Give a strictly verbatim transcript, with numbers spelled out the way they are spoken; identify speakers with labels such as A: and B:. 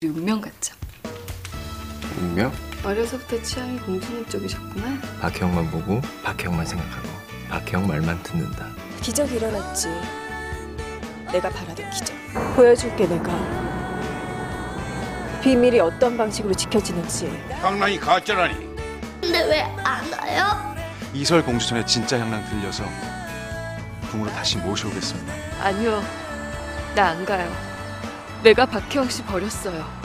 A: 운명 같죠?
B: 운명?
A: 어려서부터 취향이 공주님 쪽이셨구나.
B: 박혜영만 보고 박혜영만 생각하고 박혜영 말만 듣는다.
C: 기적이 일어났지. 내가 바라던 기적. 보여줄게 내가. 비밀이 어떤 방식으로 지켜지는지.
D: 향랑이 가짜라니.
E: 근데 왜 안 와요?
F: 이설 공주전에 진짜 향랑 들려서 궁으로 다시 모셔오겠습니다.
A: 아니요, 나 안 가요. 내가 박혜영 씨 버렸어요.